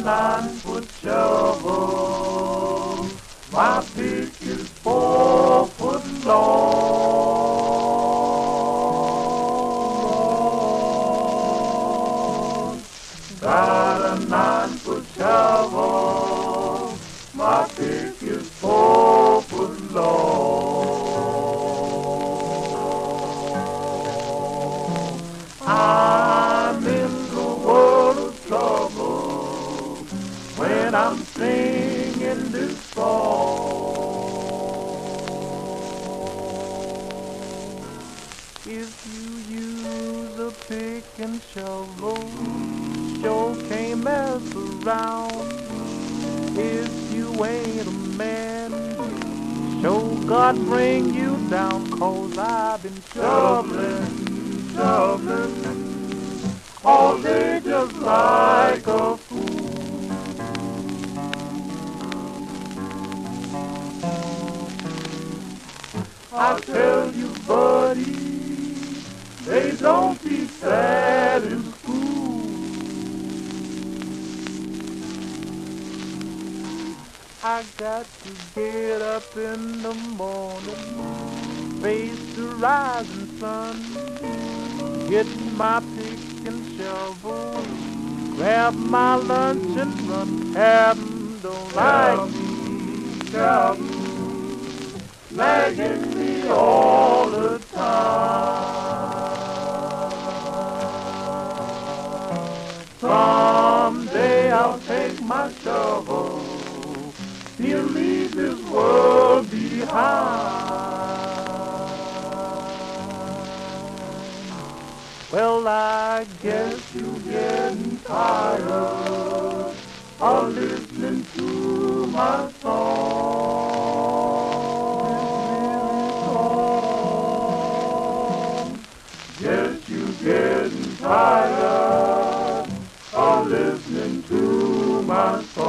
9-foot shovel. My pick is 4 foot long. Got a 9-foot shovel. My pick is 4 foot long. I'm in the world of trouble when I'm singing this song. If you use a pick and shovel, sure can't mess around. If you ain't a man, sure God bring you down. 'Cause I've been shoveling all day just like a fool. I tell you, buddy, they don't teach that in school. I got to get up in the morning, face the rising sun, get my pick and shovel, grab my lunch and run. Captain don't like me, Captain, nagging me all the time. Someday I'll take my shovel, he'll leave this world behind. Well, I guess you're getting tired of listening to my song. Guess you're getting tired of listening to my song.